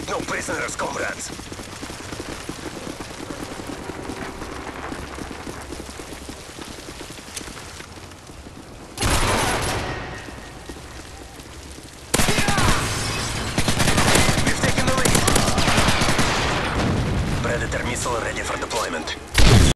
Take no prisoners, comrades. We've taken the lead. Predator missile ready for deployment.